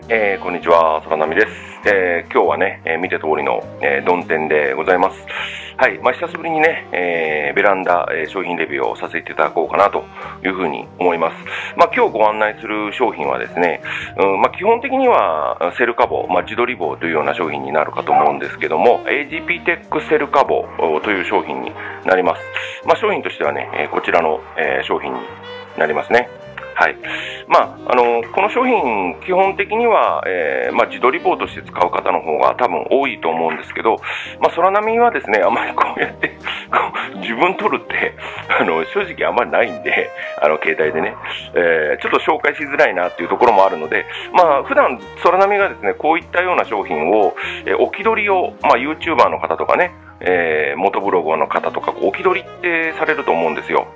こんにちは、空波です。今日はね、見て通りの、曇天でございます。はい、久しぶりにね、ベランダ、商品レビューをさせていただこうかなというふうに思います。今日ご案内する商品はですね、基本的にはセルカボ、自撮り棒というような商品になるかと思うんですけども、AGP テックセルカボという商品になります。商品としてはね、こちらの、商品になりますね。はい。この商品、基本的には、自撮り棒として使う方の方が多分多いと思うんですけど、空波はですね、あまりこうやって自分撮るって、正直あんまりないんで、携帯でね、ちょっと紹介しづらいなっていうところもあるので、普段空波がですね、こういったような商品を、置き撮りを、YouTuber の方とかね、元ブロガーの方とか置き撮りってされると思うんですよ。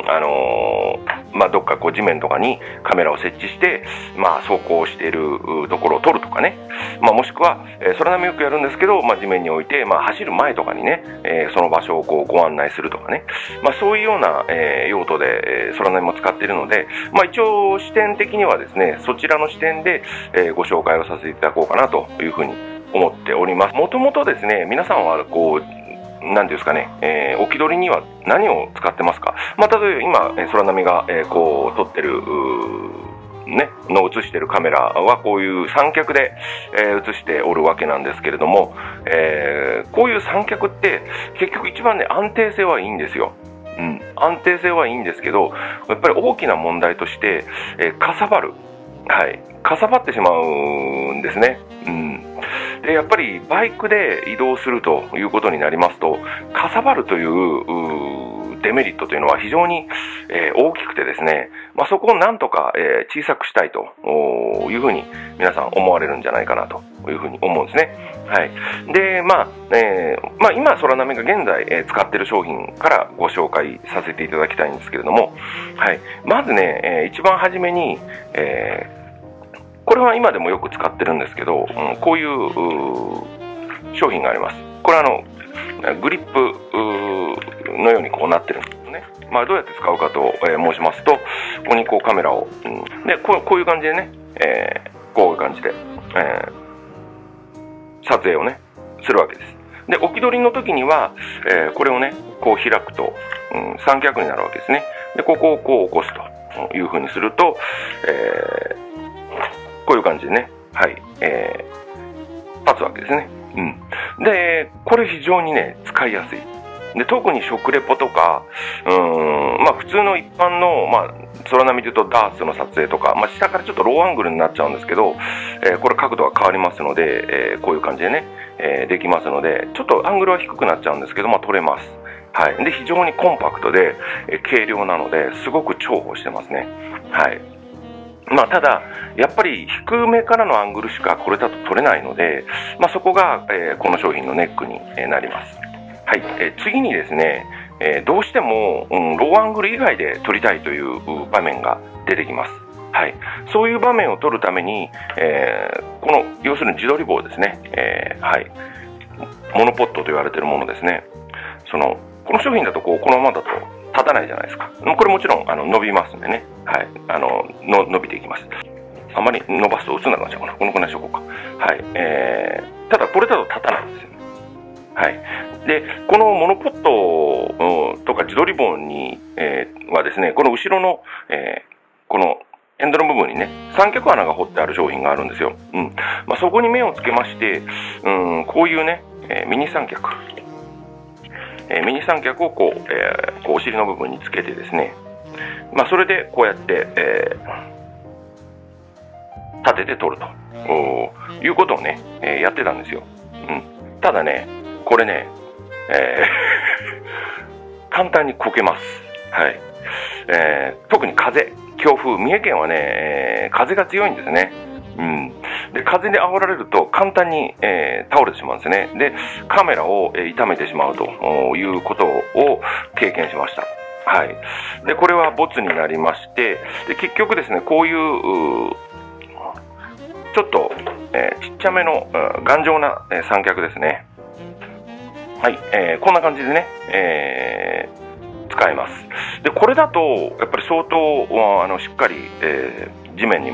どっか地面とかにカメラを設置して、走行しているところを撮るとかね、もしくは、空波よくやるんですけど、地面に置いて、走る前とかにね、その場所をご案内するとかね、そういうような、用途で、空波も使っているので、一応視点的にはですね、そちらの視点で、ご紹介をさせていただこうかなというふうに思っております。もともとですね、皆さんは何ですかね、置き撮りには何を使ってますか？例えば今、空波が、撮ってるのを映しているカメラはこういう三脚で、映しておるわけなんですけれども、こういう三脚って結局一番ね、安定性はいいんですよ。安定性はいいんですけど、やっぱり大きな問題として、かさばる。はい。かさばってしまうんですね。で、やっぱりバイクで移動するということになりますと、かさばるというデメリットというのは非常に、大きくてですね、そこをなんとか、小さくしたいというふうに皆さん思われるんじゃないかなというふうに思うんですね。はい。で、今、空波が現在、使っている商品からご紹介させていただきたいんですけれども、はい。まずね、一番初めに、これは今でもよく使ってるんですけど、こういう商品があります。これはグリップのようにこうなってるんですね。どうやって使うかと、申しますと、ここにこうカメラを、でこういう感じでね、こういう感じで、撮影をね、するわけです。で、置き撮りの時には、これをね、こう開くと、三脚になるわけですね。で、ここをこう起こすという風にすると、こういう感じでね、はい、立つわけですね。で、これ非常にね、使いやすい。で、特に食レポとか、普通の一般の、空波で言うとダーツの撮影とか、下からちょっとローアングルになっちゃうんですけど、これ角度が変わりますので、こういう感じでね、できますので、ちょっとアングルは低くなっちゃうんですけど、撮れます。はい。で、非常にコンパクトで、軽量なので、すごく重宝してますね。はい。ただ、やっぱり低めからのアングルしかこれだと撮れないので、そこが、この商品のネックになります。はい。次にですね、どうしても、ローアングル以外で撮りたいという場面が出てきます。はい。そういう場面を撮るために、この、要するに自撮り棒ですね。はい。モノポットと言われているものですね。この商品だとこのままだと立たないじゃないですか。これもちろん伸びますんでね。はい。伸びていきます。あまり伸ばすと映んなくなっちゃうかな。このくらいにしとこうか。はい。ただこれだと立たないんですよね。はい。で、このモノポットとか自撮り棒に、はですね、この後ろの、このエンドの部分にね、三脚穴が掘ってある商品があるんですよ。そこに目をつけまして、こういうね、ミニ三脚。ミニ三脚をこうお尻の部分につけてですね、それでこうやって、立てて撮るということをね、やってたんですよ。ただね、これね、簡単にこけます。はい。特に風、強風、三重県はね、風が強いんですね。で、風に煽られると簡単に、倒れてしまうんですね。で、カメラを傷めてしまうということを経験しました。はい。で、これはボツになりまして、で結局ですね、こういうちょっと、ちっちゃめの頑丈な三脚ですね。はい、こんな感じでね、使えます。で、これだとやっぱり相当しっかり、地面にも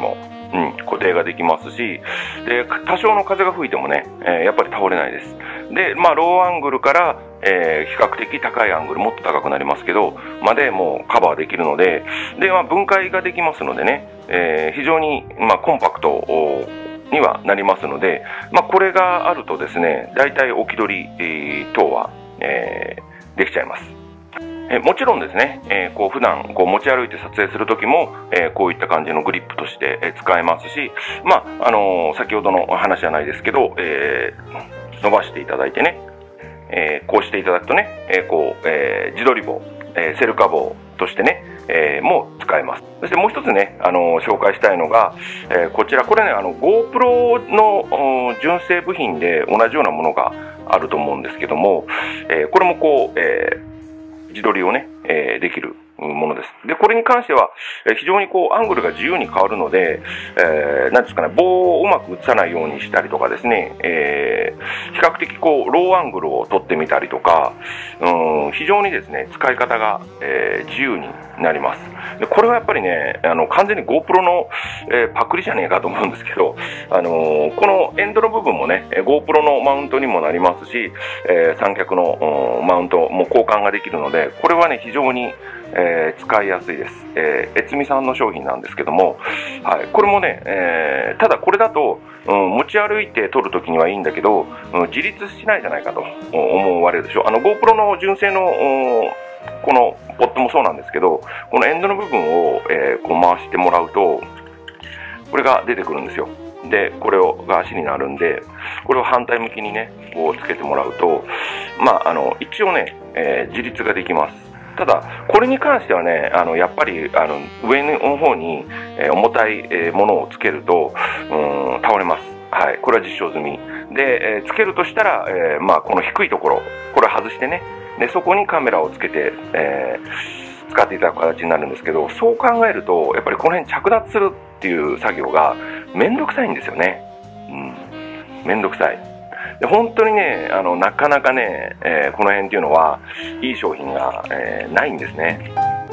固定ができますし、で、多少の風が吹いてもね、やっぱり倒れないです。で、まあ、ローアングルから、比較的高いアングル、もっと高くなりますけど、までもうカバーできるので、で、まあ、分解ができますのでね、非常に、まあ、コンパクトにはなりますので、まあ、これがあるとですね、だいたい置き取り、等は、できちゃいます。もちろんですね、こう普段こう持ち歩いて撮影するときも、こういった感じのグリップとして、使えますし、まあ先ほどの話じゃないですけど、伸ばしていただいてね、こうしていただくとね、自撮り棒、セルカ棒としてね、も使えます。そしてもう一つね、紹介したいのが、こちら、これね、GoPro の純正部品で同じようなものがあると思うんですけども、これもこう、自撮りをね、できるものです。で、これに関しては、非常にこう、アングルが自由に変わるので、なんですかね、棒をうまく映さないようにしたりとかですね、比較的こう、ローアングルを撮ってみたりとか、非常にですね、使い方が、自由になります。で、これはやっぱりね、完全に GoPro の、パクリじゃねえかと思うんですけど、このエンドの部分もね、GoPro のマウントにもなりますし、三脚のマウントも交換ができるので、これはね、非常に使いやすいです。悦美さんの商品なんですけども、はい、これもね、ただこれだと、持ち歩いて撮るときにはいいんだけど、自立しないじゃないかと思われるでしょ。GoPro の純正のこのポットもそうなんですけど、このエンドの部分を、こう回してもらうと、これが出てくるんですよ。で、これが足になるんで、これを反対向きにね、こうつけてもらうと、まあ、一応ね、自立ができます。ただ、これに関してはね、やっぱり、上の方に、重たいものをつけると、倒れます。はい。これは実証済み。で、つけるとしたら、まあ、この低いところ、これを外してね、で、そこにカメラをつけて、使っていただく形になるんですけど、そう考えると、やっぱりこの辺着脱するっていう作業がめんどくさいんですよね。めんどくさい。で、本当にね、なかなかね、この辺っていうのは、いい商品が、ないんですね。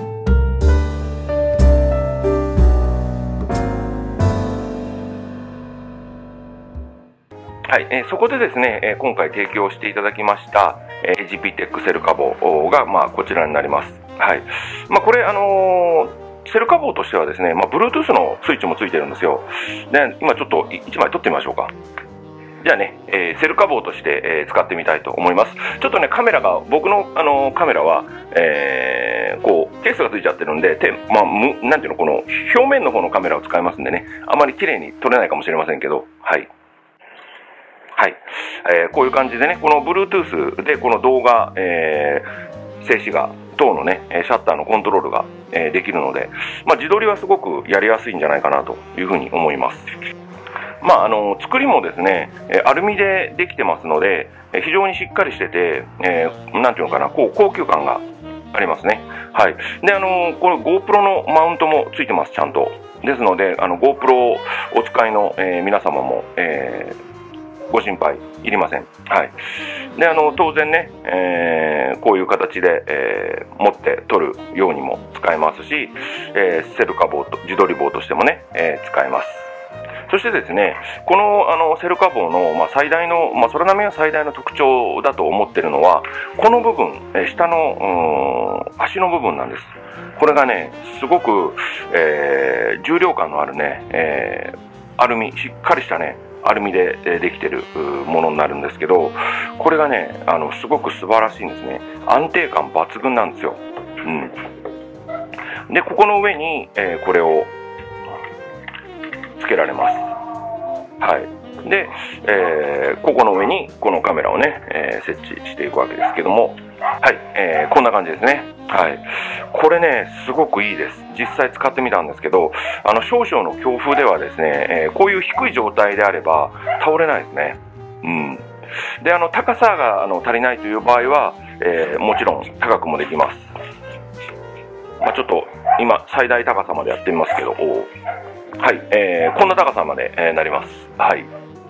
はい、そこでですね、今回提供していただきました、AGPTEC セルカ棒が、まあ、こちらになります。はい。まあ、これ、セルカ棒としてはですね、まあ、Bluetooth のスイッチもついてるんですよ。で、今ちょっと1枚取ってみましょうか。じゃあね、セルカ棒として、使ってみたいと思います。ちょっとね、カメラが、僕の、カメラは、こう、ケースがついちゃってるんで、まあ、なんていうの、この、表面の方のカメラを使いますんでね、あまり綺麗に撮れないかもしれませんけど、はい。はい。こういう感じでね、この Bluetooth でこの動画、静止画等のね、シャッターのコントロールが、できるので、まあ、自撮りはすごくやりやすいんじゃないかなというふうに思います。まあ、作りもですね、アルミでできてますので、非常にしっかりしてて、なんていうのかな、こう、高級感がありますね。はい。で、これ GoPro のマウントもついてます、ちゃんと。ですので、GoPro をお使いの、皆様も、ご心配いりません。はい。で、当然ね、こういう形で、持って撮るようにも使えますし、セルカ棒と、自撮り棒としてもね、使えます。そしてですね、この、セルカ棒の、まあ、最大の、まあ、空波が最大の特徴だと思ってるのは、この部分、下の、足の部分なんです。これがね、すごく、重量感のあるね、アルミ、しっかりしたね、アルミでできてるものになるんですけど、これがね、すごく素晴らしいんですね。安定感抜群なんですよ。で、ここの上に、これをつけられます。はい。で、ここの上にこのカメラをね、設置していくわけですけども、はい、こんな感じですね。はい。これね、すごくいいです。実際使ってみたんですけど、少々の強風ではですね、こういう低い状態であれば倒れないですね。で、高さが足りないという場合は、もちろん高くもできます。まあ、ちょっと今最大高さまでやってみますけど、はい、こんな高さまで、なります。はい。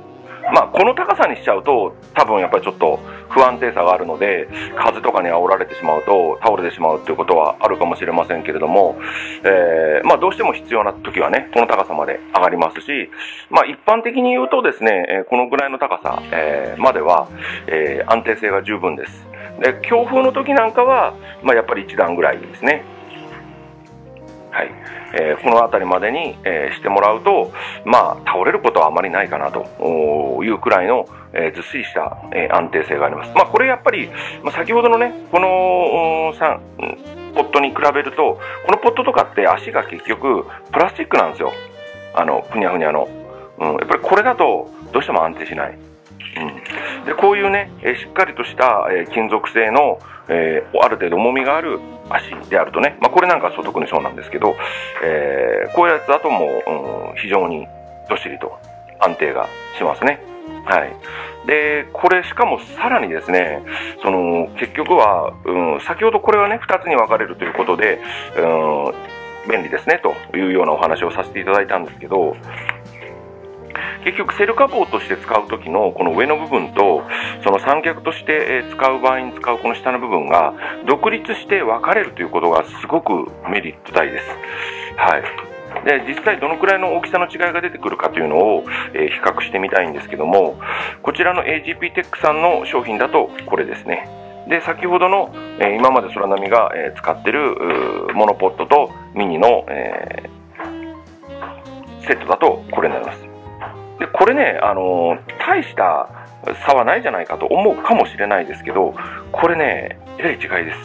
まあ、この高さにしちゃうと、多分やっぱりちょっと不安定さがあるので、風とかに煽られてしまうと倒れてしまうっていうことはあるかもしれませんけれども、まあ、どうしても必要な時はね、この高さまで上がりますし、まあ、一般的に言うとですね、このぐらいの高さ、までは、安定性が十分です。で、強風の時なんかは、まあ、やっぱり一段ぐらいですね。はい。この辺りまでに、してもらうと、まあ、倒れることはあまりないかなというくらいの、ずっしりした、安定性があります。まあ、これやっぱり、まあ、先ほどのね、このポットに比べると、このポットとかって足が結局プラスチックなんですよ。ふにゃふにゃの。やっぱりこれだとどうしても安定しない。でこういうね、しっかりとした、金属製の、ある程度重みがある足であるとね、まあ、これなんか特にそうなんですけど、こういうやつだともう、非常にどっしりと安定がしますね。はい。で、これしかもさらにですね、結局は、先ほどこれはね、2つに分かれるということで、便利ですねというようなお話をさせていただいたんですけど、結局セルカボーとして使う時のこの上の部分とその三脚として使う場合に使うこの下の部分が独立して分かれるということがすごくメリット大です。はい。で、実際どのくらいの大きさの違いが出てくるかというのを、比較してみたいんですけども、こちらの AGP テックさんの商品だとこれですね。で、先ほどの、今まで空波が、使ってるモノポットとミニの、セットだとこれになります。で、これね、大した差はないじゃないかと思うかもしれないですけど、これね、えらい違いです。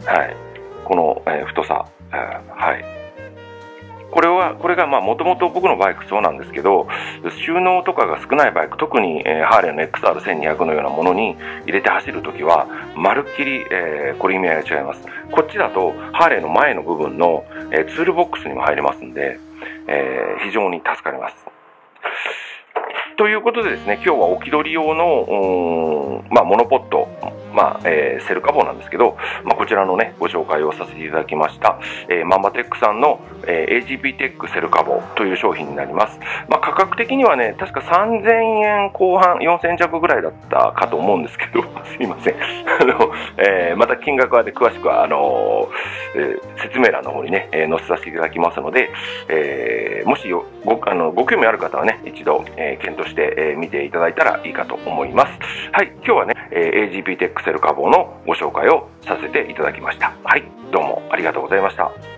はい。この、太さ。はい。これがもともと僕のバイクそうなんですけど、収納とかが少ないバイク、特に、ハーレーの XR1200 のようなものに入れて走るときは、まるっきり、これ意味合いが違います。こっちだと、ハーレーの前の部分の、ツールボックスにも入りますんで、非常に助かります。ということでですね、今日は置き取り用の、モノポット、セルカボなんですけど、こちらのね、ご紹介をさせていただきました。マンバテックさんの、AGP テックセルカボという商品になります。価格的にはね、確か3000円後半、4000弱ぐらいだったかと思うんですけど、すいません。また金額はね、詳しくは、説明欄の方にね、載せさせていただきますので、もしご興味ある方はね、一度、検討して、見ていただいたらいいかと思います。はい、今日はね、AGP テックセルカボのご紹介をさせていただきました。はい、どうもありがとうございました。